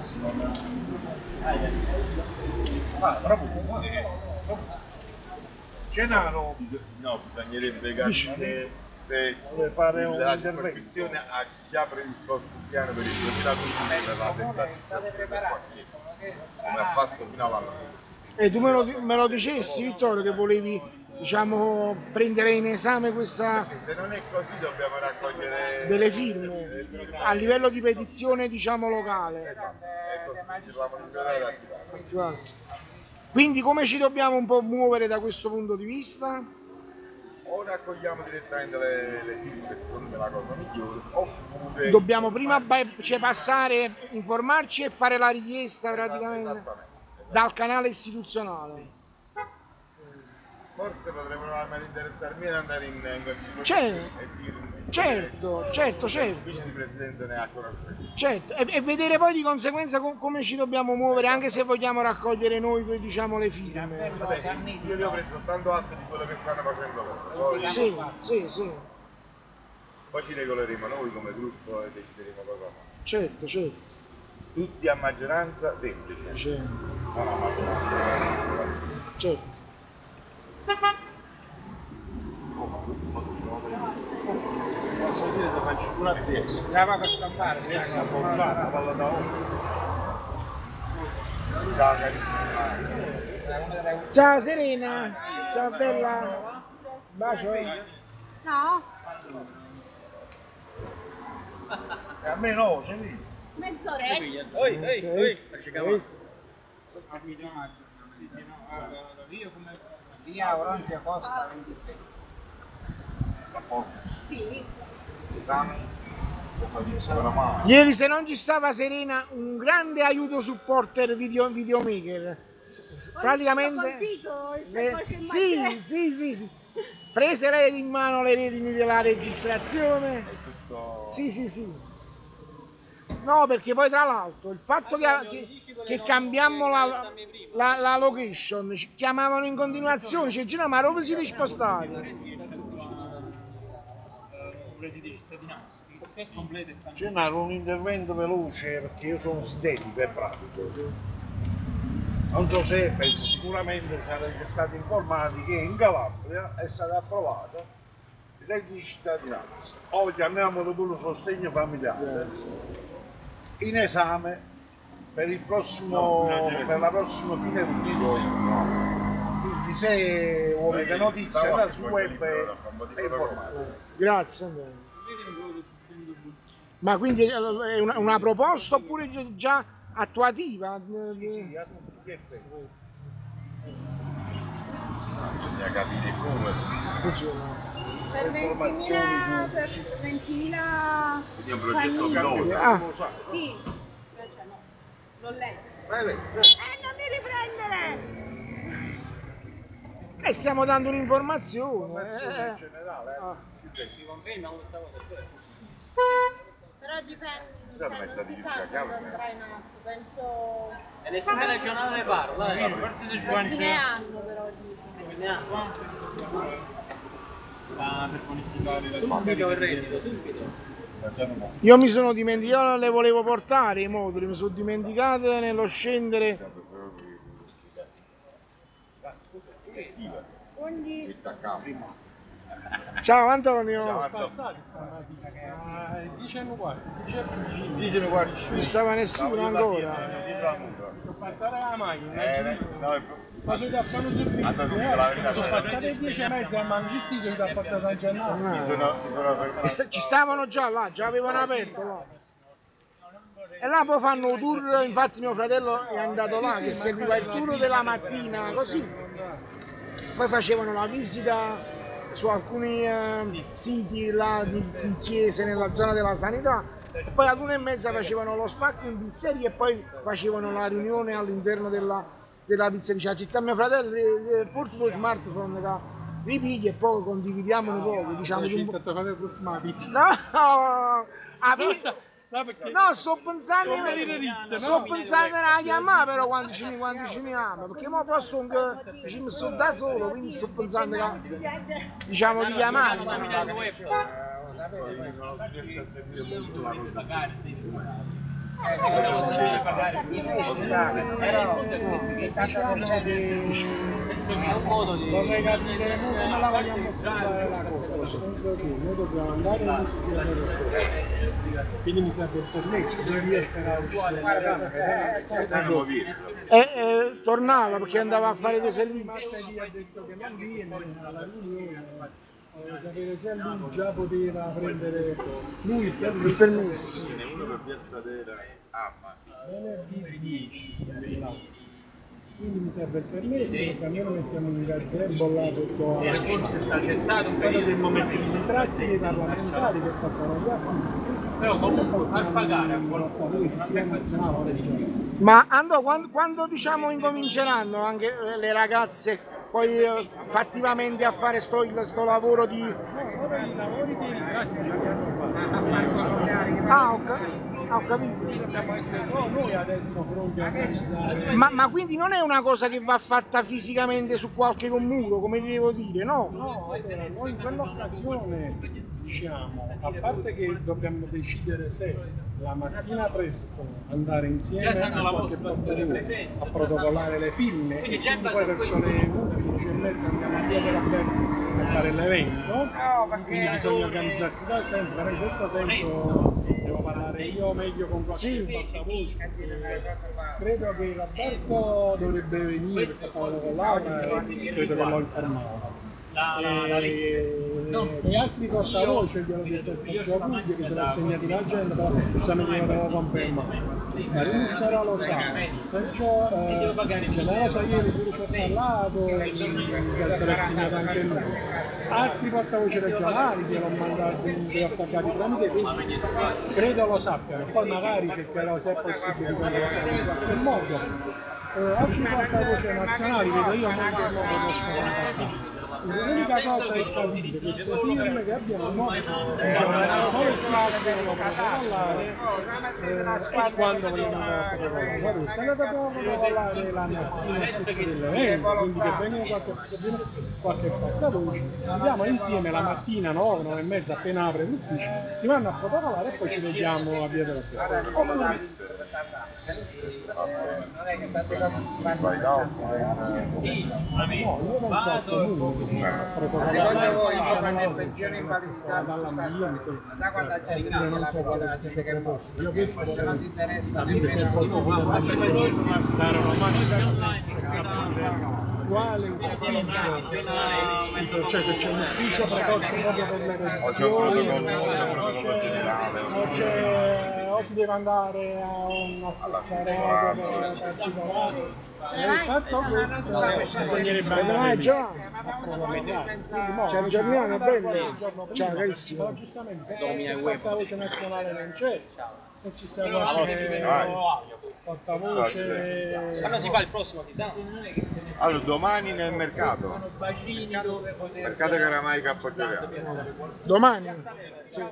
Gennaro, no, bisognerebbe capire se fare la circoscrizione ha già predisposto un piano per il 2015 per la tentazione come ha fatto fino all'anno scorso. E tu me lo dicessi, Vittorio, che volevi, diciamo, prendere in esame questa Se non è così dobbiamo raccogliere delle firme a livello di petizione, diciamo, locale. ecco, ci troviamo liberati ad attivarsi. Quindi come ci dobbiamo un po' muovere da questo punto di vista? O raccogliamo direttamente le firme, che secondo me è la cosa migliore, oppure Dobbiamo prima passare, informarci e fare la richiesta praticamente dal canale istituzionale. forse potrebbero almeno interessarmi ad andare in Certo, l'ufficio di presidenza ne ha conoscenza. certo. E vedere poi di conseguenza come ci dobbiamo muovere, anche se vogliamo raccogliere noi, diciamo, le firme. Vabbè, io devo prendere soltanto atto di quello che stanno facendo loro. Sì, Poi ci regoleremo noi come gruppo e decideremo cosa fare. certo. Tutti a maggioranza semplice. Non a maggioranza. Certo. faccio una testa. Stava per stampare, stava a palla da Ciao carissima. Ciao Serena, ciao bella, bacio. No, a me no, sei lì. mezz'oretta. Via Oranzia Costa. Sì. Esame. Oramai. Ieri se non ci stava Serena, un grande aiuto supporter videomaker. Praticamente sì. Prese lei in mano le redini della registrazione. Sì. No, perché poi tra l'altro il fatto che cambiammo la location, ci chiamavano in continuazione, ci dicevano ma dove siete spostati? C'era un intervento veloce perché io sono sintetico e pratico. Non so se, penso sicuramente sarete stati informati che in Calabria è stato approvato il reddito di cittadinanza, o chiamiamolo pure sostegno familiare, in esame per il prossimo, per la prossima fine luglio. Quindi se volete notizie andate sul web e informate. Grazie Andrea. Ma quindi è una proposta oppure già attuativa? Sì, a tutti gli effetti. Bisogna capire come. Funziona. Per 20.000 Quindi è un progetto pilota. Ah, Sì, cioè no, l'ho letto. Non mi riprendere! stiamo dando un'informazione. In generale, Però dipende, Scusate, ma è non si sa stato quando andrà in atto, penso E nessuna regionale ne parla, a fine anno però dico. per bonificare subito il reddito, subito. Io mi sono dimenticato, non le volevo portare i moduli, mi sono dimenticato nello scendere. Quindi Ciao Antonio, Passati stamattina che a 10 anni qua, 10 Dicene guarda. non stava nessuno ancora. Dietro la muta. sono passare la macchina, No, ma sono da fanno subito. andate tutta la verità. Sono passate 10 e mezza, ma non ci si sono da portare San Gennaro. Mi sono fermato. Ci stavano già là, già avevano aperto là. E là poi fanno un tour, infatti mio fratello è andato là, che seguiva il tour della mattina, così. Poi facevano la visita su alcuni siti là di chiese nella zona della sanità, e poi ad 1:30 facevano lo spacco in pizzeria e poi facevano la riunione all'interno della pizzeria. Città mio fratello, porti lo smartphone da ripigli e poi condividiamo un po', diciamo di un po'. No, no, sto pensando a chiamare però quando ci chiama, perché mo posso ci sto da solo, quindi sto pensando diciamo di chiamare. I festi, però 70% è un modo di... Vorrei capire come la vogliamo sfruttare la cosa, nel senso che noi dobbiamo andare in missione, quindi mi serve il permesso, devo riesco a uccidere. Tornava perché andava a fare dei servizi. Martedì ha detto che non viene alla riunione, sapere se lui già poteva prendere lui il permesso. Uno per via stradera. Ah, ma sì. Venerdì 10. Quindi mi serve il permesso, perché almeno mettiamo un gazebo là sotto alla Forse sta accettato un quello del periodo, momento di ritratti dei parlamentari che facciano gli acquisti. però comunque far pagare a qualcuno Ma Andò, quando diciamo incominceranno anche le ragazze poi fattivamente a fare sto lavoro di... Ora i lavori dei ritratti già li hanno fatti. Ho capito. Dobbiamo essere solo noi adesso pronti a organizzare. Ma quindi non è una cosa che va fatta fisicamente su qualche muro, come ti devo dire, no? No, allora, noi in quell'occasione diciamo, a parte che dobbiamo decidere se la mattina presto andare insieme a qualche portone a protocollare le firme e quindi poi verso le 11:30 andiamo a via dell'Alberto a fare l'evento, quindi bisogna organizzarsi in tal senso, però in questo senso devo parlare io meglio con qualche portavoce. Credo che Roberto dovrebbe venire perché parlavo con Laura e credo che l'ho informato. E altri portavoce glielo ho detto a Sergio Ruggio che se l'ha segnato in agenda, però giustamente io devo confermare. Ruscara lo sa, Sergio Gennaro sa ieri pure ci ho parlato, che se l'ha segnato anche lui. Altri portavoce regionali che l'ho mandato, che ho attaccato tramite Facebook, credo lo sappiano, poi magari cercherò se è possibile di contattare in qualche modo. Oggi portavoce nazionali vedo io non che modo posso contattare. L'unica cosa è capire queste firme che abbiamo, diciamo, come si devono protocollare e quando vogliamo protocollare. Se la dobbiamo protocollare la mattina stessa dell'evento, quindi che venga qualche portavoce, andiamo insieme la mattina 9, 9:30 appena apre l'ufficio, si vanno a protocollare e poi ci vediamo a via della Piazza. non è che tante cose si fanno. Io non so comunque Secondo voi quando è pensione invalidità sa quando c'è il non so quale la gente che posso. Io questo se non ti interessa se poi quale ufficio, cioè se c'è un ufficio preposto proprio per le redazioni o si deve andare a un assessore particolare. Il fatto questo bisognerebbe andare C'è un giornale bello, ciao carissimo. però giustamente se il portavoce nazionale non c'è, se ci sia qualche portavoce. quando si fa il prossimo si sa. Allora, domani nel mercato. Mercato Caramaica a Poggioreale. Domani? Sì.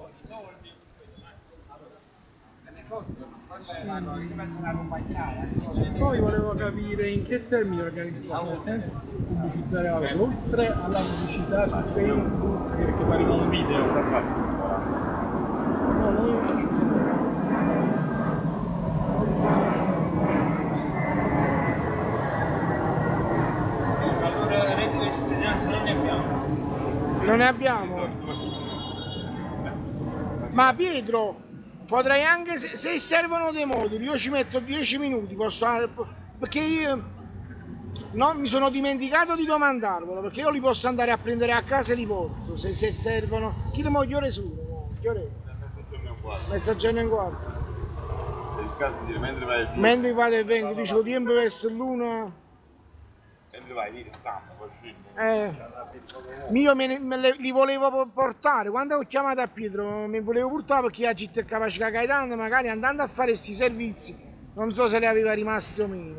Poi volevo capire in che termini organizzare, senza pubblicizzare la cosa, oltre alla pubblicità su Facebook, perché faremo un video. No, noi... Allora reddito di cittadinanza non ne abbiamo. Non ne abbiamo? Ma Pietro, potrei anche, se servono dei moduli, io ci metto 10 minuti, posso, perché io mi sono dimenticato di domandarvelo, perché io li posso andare a prendere a casa e li porto, se servono. Chi le moglie ore sono? Che ore? Mezzogiorno e un quarto. Mentre vado e vengo, dicevo tempo verso l'una. Mentre vai lì stampa, poi scendi. Io li volevo portare, quando ho chiamato a Pietro mi volevo portare perché la città è capace che Gaetano magari andando a fare questi servizi non so se le aveva rimasti o meno.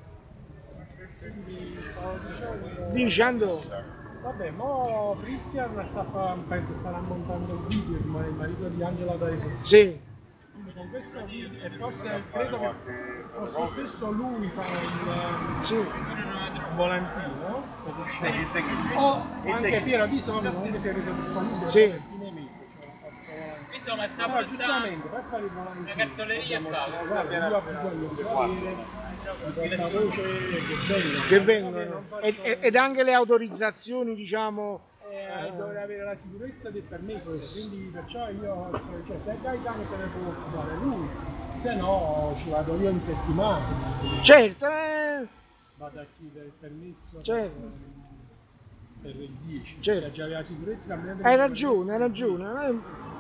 Dicendo Vabbè, mo Christian penso starà montando il video, il marito di Angela D'Aico. sì. Quindi con questo video, e forse credo che forse stesso lui fa il volantino, se riuscite. O anche Piero Bisogno, comunque si è reso disponibile Sì. per fine mese, cioè forse volantino. insomma sta Però giustamente per fare i volanti la cartoleria qua. guarda, io ho bisogno di avere il portavoce che vengono ed anche le autorizzazioni, diciamo, dovrei avere la sicurezza del permesso, quindi perciò io, cioè, se Gaetano se ne può occupare lui, se no ci vado io in settimana, certo, vado a chiedere il permesso certo. per il 10, Certo. cioè, già aveva sicurezza. Hai ragione, hai ragione.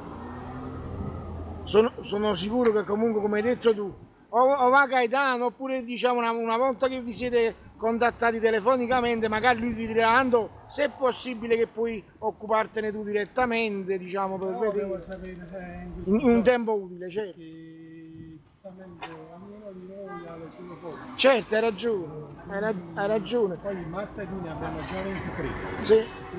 Sono sicuro che comunque, come hai detto tu, o va Gaetano, oppure diciamo una volta che vi siete contattati telefonicamente, magari lui ti dirà: Ando, se è possibile che puoi occupartene tu direttamente, diciamo, per Devo vedere sapere in un tempo utile, certo. che giustamente ognuno di noi ha le sue cose. Certo, hai ragione, hai ragione. Poi martedì ne abbiamo già 23. Sì.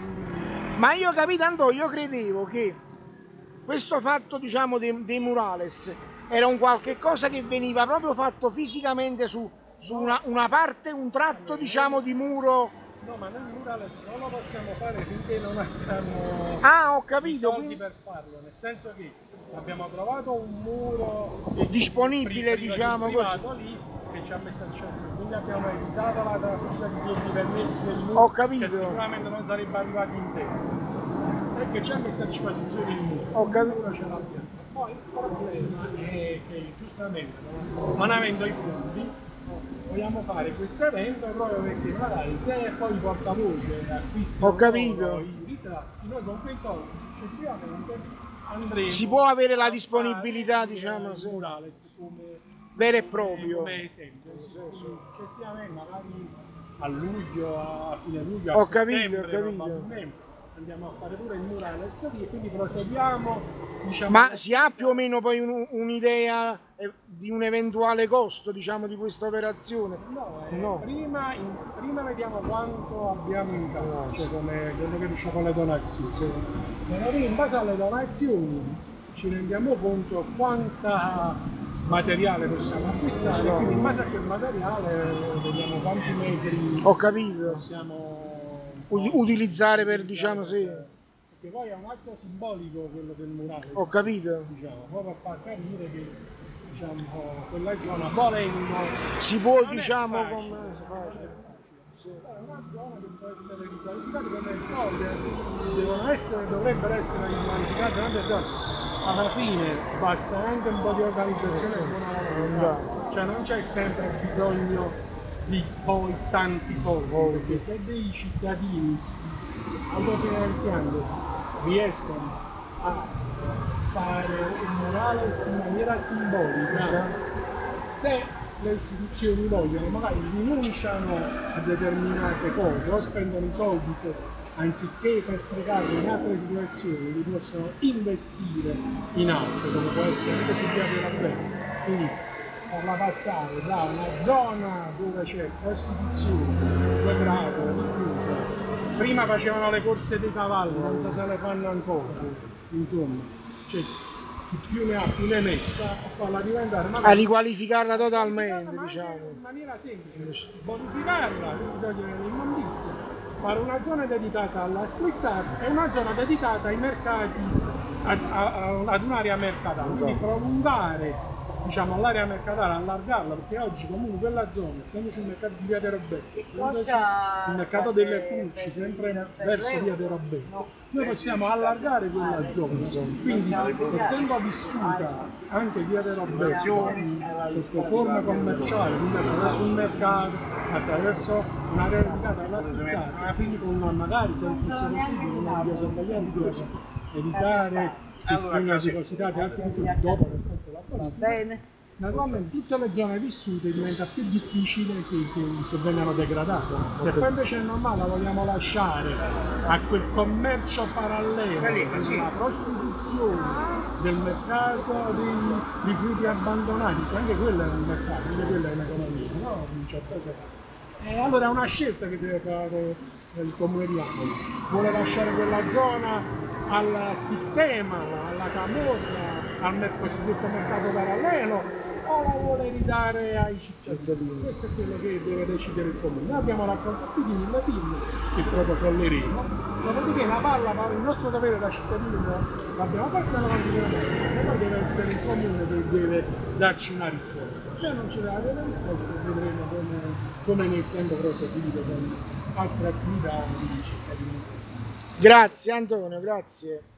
Ma io capito, io credevo che questo fatto, diciamo, dei murales era un qualche cosa che veniva proprio fatto fisicamente su una parte, un tratto, diciamo, di muro. No, ma noi murales non lo possiamo fare finché non abbiamo Ah, ho i capito. soldi per farlo, nel senso che abbiamo trovato un muro Disponibile, diciamo così. lì che ci ha messo a disposizione, quindi abbiamo evitato la trafila di questi permessi del muro Ho capito. che sicuramente non sarebbe arrivato in tempo, perché ci ha messo a disposizione il muro. Ho capito. Il muro ce l'abbiamo. Poi il problema è che giustamente non avendo i fondi vogliamo fare questo evento proprio perché magari se poi il portavoce acquista Ho capito. i ritratti, noi con quei soldi successivamente andremo Si può avere la a disponibilità, fare diciamo, il sì, murales come vero e proprio. come esempio. Successivamente magari a luglio, a fine luglio, Ho a capito, settembre ho capito. probabilmente andiamo a fare pure il murales lì e quindi proseguiamo, diciamo. Ma si ha più o meno poi un'idea di un eventuale costo, diciamo, di questa operazione? No, No. prima vediamo quanto abbiamo in casa, cioè come quello che riusciamo con le donazioni. E poi in base alle donazioni ci rendiamo conto quanta materiale possiamo acquistare, quindi in base a quel materiale vediamo quanti metri Ho capito. possiamo Utilizzare per, diciamo, sì. perché poi è un atto simbolico quello del murales. Ho capito. Diciamo, proprio per far capire che diciamo, quella zona volendo Si può, non è diciamo, facile. come si fa? Sì. È una zona che può essere riqualificata come dovrebbero essere riqualificate tante zone. Alla fine basta anche un po' di organizzazione e buona volontà. Cioè non c'è sempre bisogno di poi tanti soldi, perché se dei cittadini autofinanziandosi riescono a fare un murales in maniera simbolica, se le istituzioni vogliono magari rinunciano a determinate cose o spendono i soldi anziché per sprecarli in altre situazioni li possono investire in altre, come può essere anche su via della Bella. Quindi farla passare da una zona dove c'è prostituzione, degrado, rifiuto. Prima facevano le corse dei cavalli, non so se le fanno ancora, insomma, cioè, chi più ne ha più ne metta, a farla diventare A riqualificarla totalmente, diciamo. in maniera semplice, bonificarla, quindi togliere l'immondizia, fare una zona dedicata alla street art e una zona dedicata ai mercati, ad un'area mercatale, quindi prolungare, diciamo, l'area mercatale, allargarla, perché oggi comunque quella zona, essendoci il mercato di via dei Robetti, essendoci il mercato delle Pulci, sempre verso via dei Robetti, noi possiamo allargare quella zona, quindi essendo vissuta anche via dei Robetti sotto forma commerciale, quindi attraverso un mercato, attraverso un'area dedicata alla città, quindi con una, magari se fosse possibile una videosorveglianza per evitare che siano depositate altri rifiuti dopo aver fatto la bonifica. Naturalmente tutte le zone vissute diventa più difficile che vengano degradate. Se poi invece è normale la vogliamo lasciare a quel commercio parallelo, la prostituzione del mercato dei rifiuti abbandonati, che anche quello è un mercato, quindi quella è un'economia, no? In un certo senso. E allora è una scelta che deve fare il comune di Napoli. Vuole lasciare quella zona al sistema, alla camorra, al cosiddetto mercato parallelo, o la vuole ridare ai cittadini. Questo è quello che deve decidere il comune. Noi abbiamo raccolto più di 1000 firme che protocolleremo, dopodiché la palla, il nostro dovere da cittadini l'abbiamo fatta, la continueremo, poi deve essere il comune che deve darci una risposta. Se non ci dà delle risposte vedremo come nel tempo proseguire con altre attività di cittadinanza. Grazie Antonio, grazie.